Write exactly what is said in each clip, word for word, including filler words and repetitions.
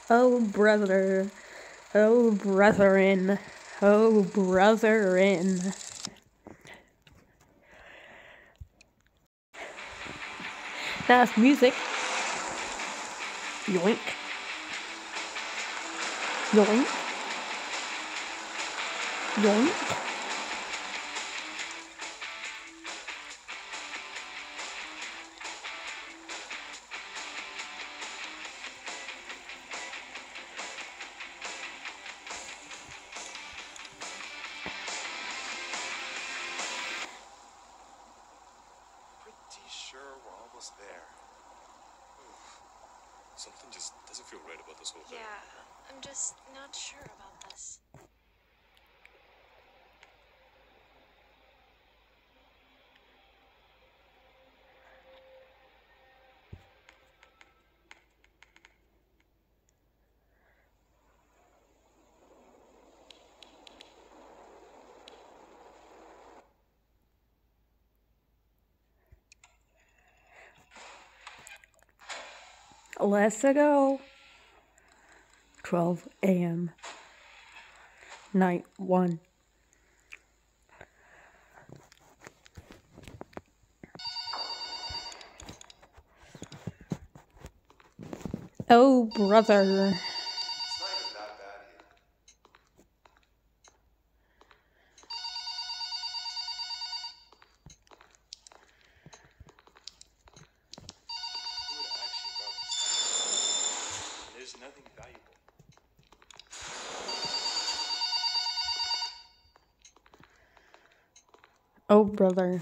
Oh, brother. Oh, brethren. Oh, brethren. That's music. Yoink. Yoink. Yoink. Pretty sure we're almost there. Oof. Something just doesn't feel right about this whole thing. Yeah, I'm just not sure about this. Let's go. twelve a m Night one. Oh, brother. It's not even that bad here. Who would actually rob this? There's nothing valuable. Oh, brother.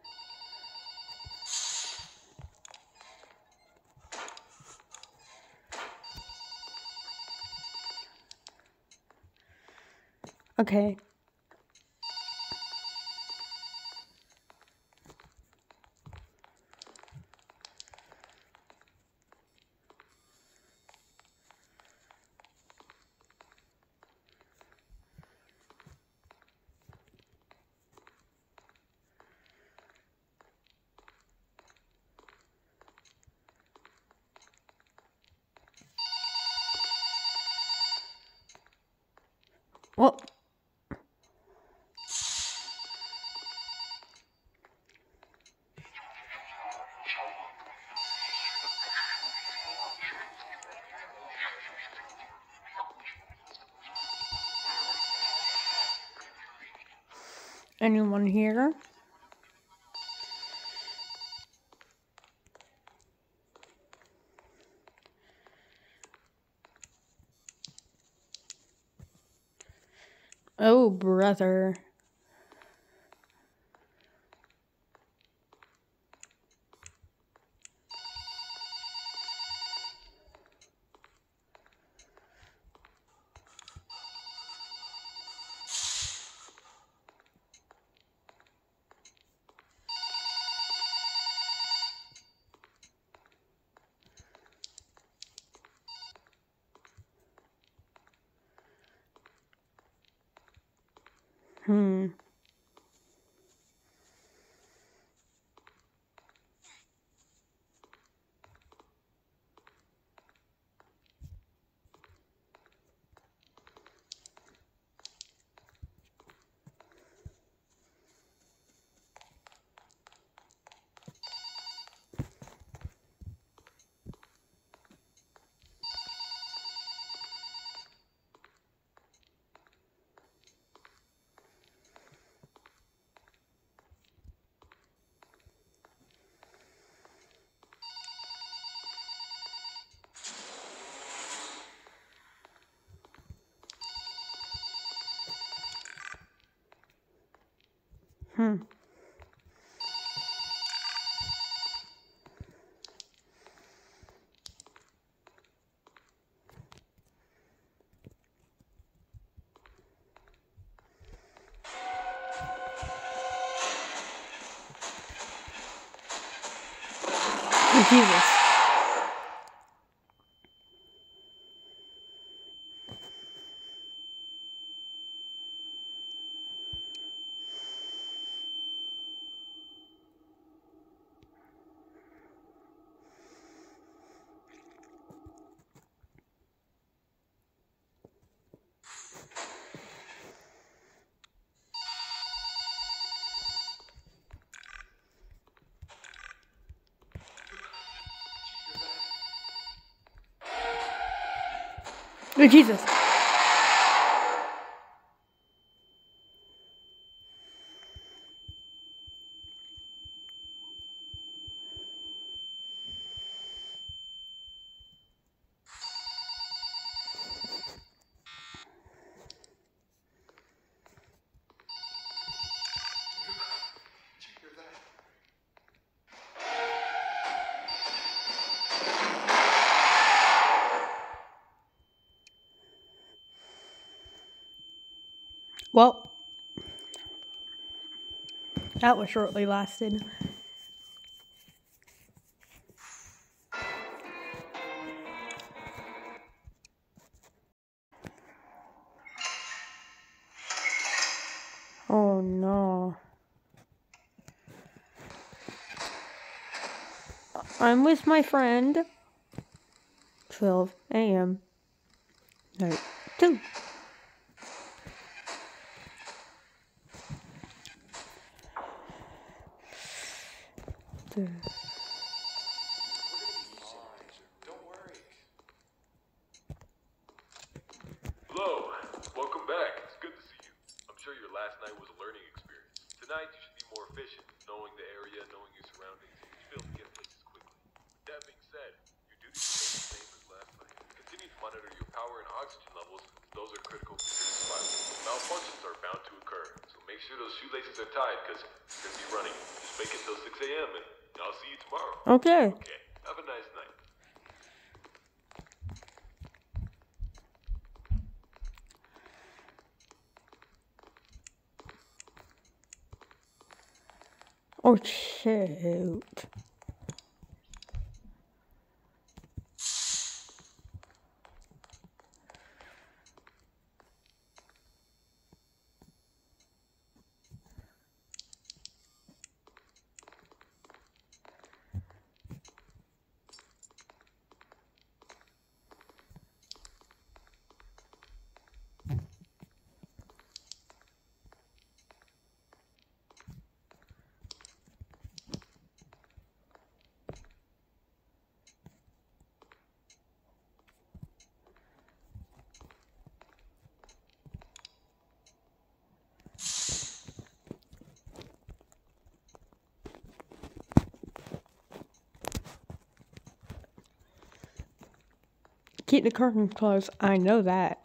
Okay. Well, anyone here? Oh, brother. Hmm. Hmm. Jesus. Oh, Jesus. Well, that was shortly lasted. Oh no. I'm with my friend. twelve a m Night two. Two. Don't worry. Hello, welcome back. It's good to see you. I'm sure your last night was a learning experience. Tonight you should be more efficient, knowing the area, knowing your surroundings. You should be able to get places quickly. With that being said, your duties remain the same as last night. Continue to monitor your power and oxygen levels. Those are critical for your survival. Malfunctions are bound to occur, so make sure those shoelaces are tied, because you're going to be running. Just make it till six a m and I'll see you tomorrow. Okay. Okay, have a nice night. Oh shoot. Keep the curtains closed. I know that.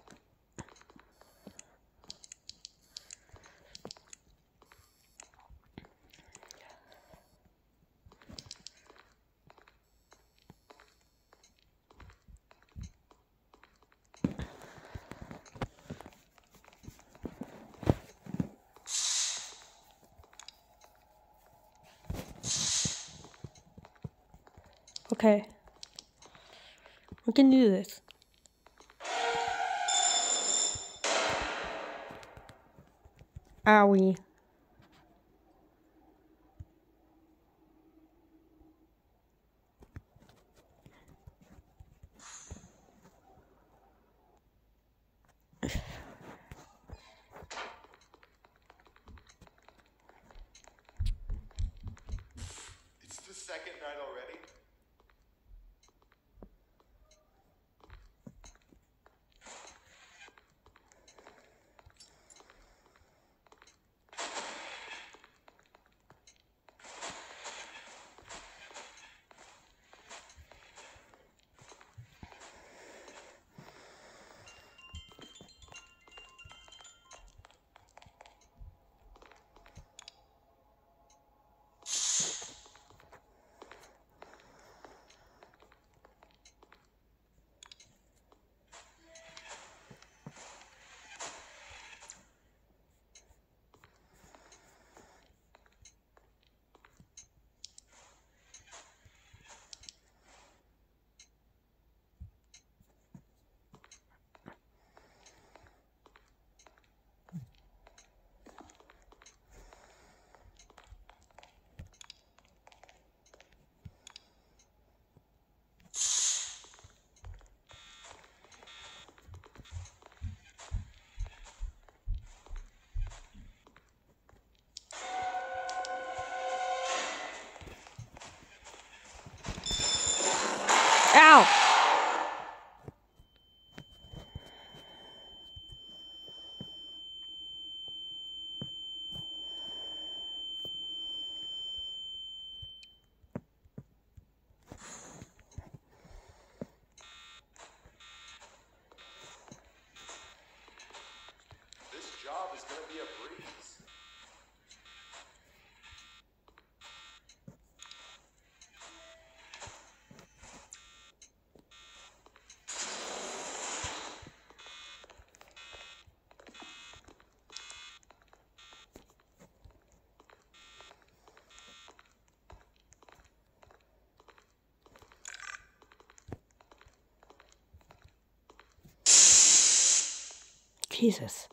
Okay. We can do this. Owie. It's the second night already? Jesus.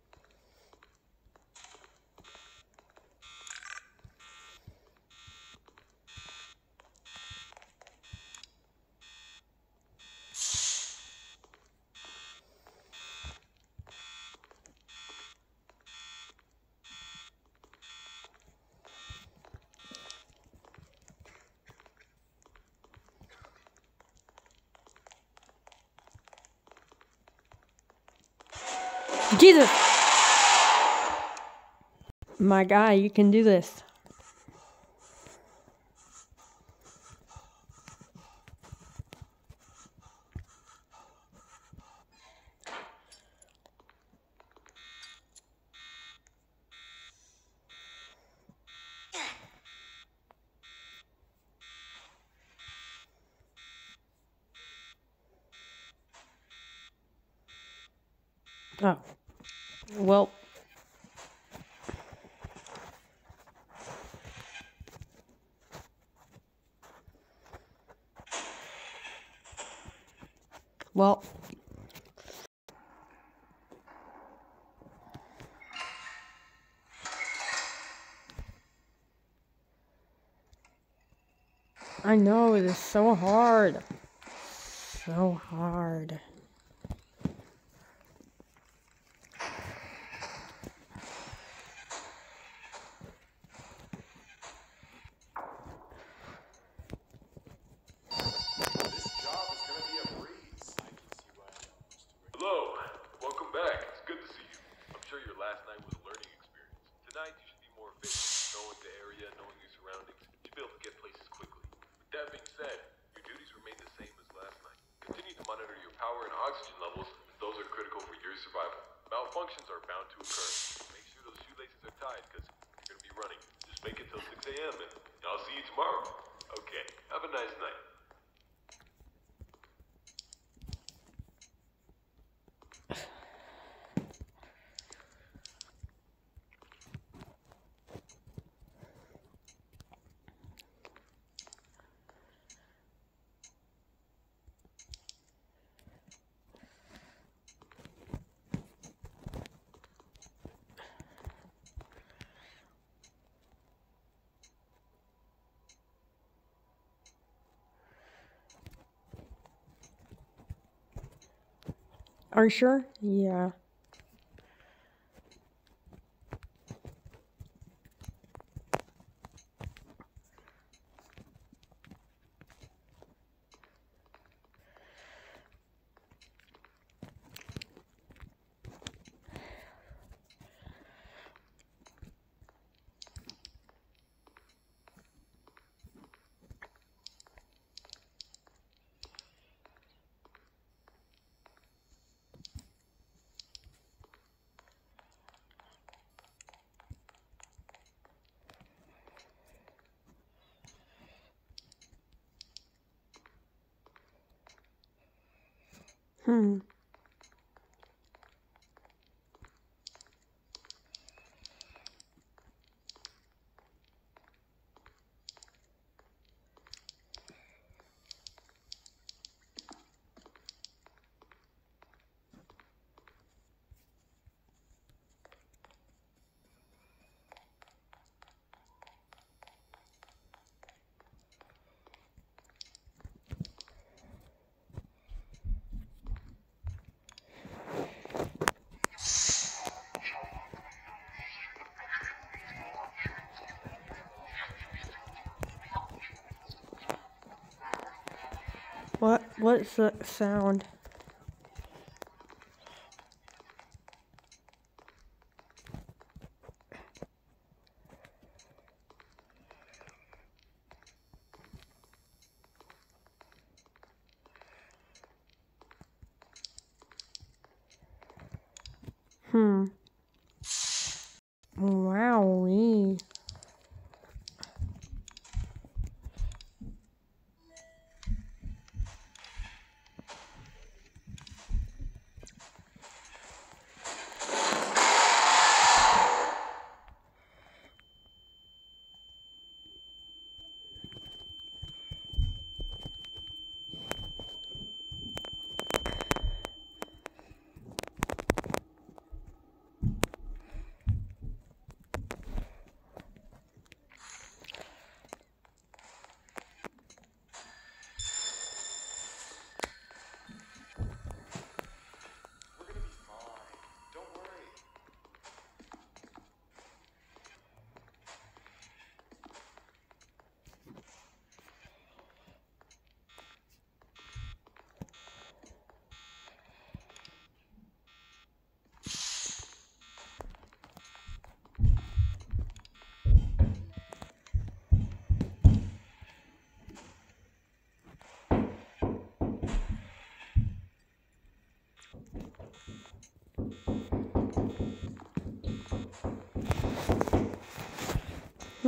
Jesus! My guy, you can do this. Oh. Well. Well. I know, it is so hard. So hard. Hello, welcome back. It's good to see you. I'm sure your last night was a learning experience. Tonight you should be more efficient, knowing the area, knowing your surroundings. You should be able to get places quickly. With that being said, your duties remain the same as last night. Continue to monitor your power and oxygen levels, as those are critical for your survival. Malfunctions are bound to occur. Make sure those shoelaces are tied, because you're going to be running. Just make it till six A M and I'll see you tomorrow. Okay, have a nice night. Are you sure? Yeah. Hmm. What? What's the sound? Hmm. Wowee.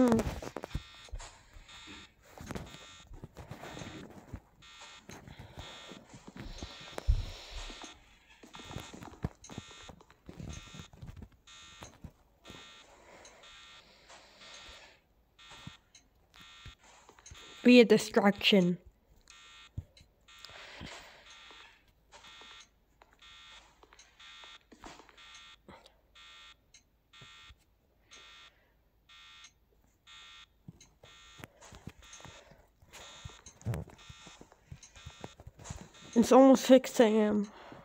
Hmm. Be a distraction. It's almost six A M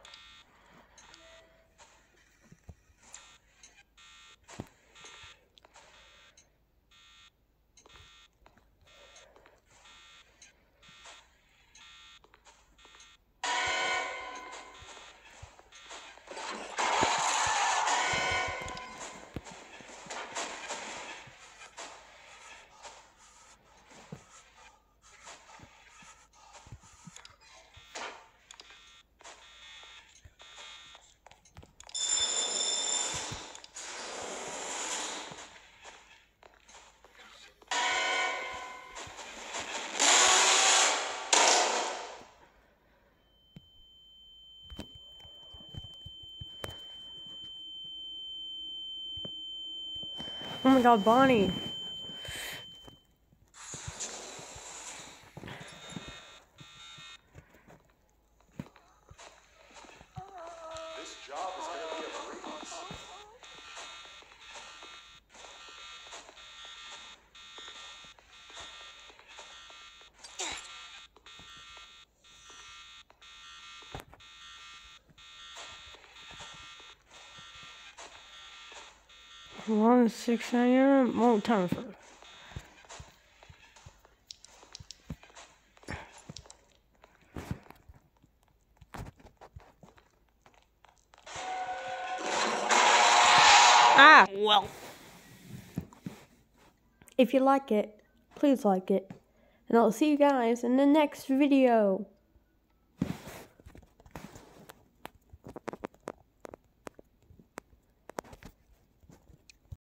Oh my god, Bonnie. This job is gonna be a breeze. One six A M Won't time for. Ah, well. If you like it, please like it. And I'll see you guys in the next video.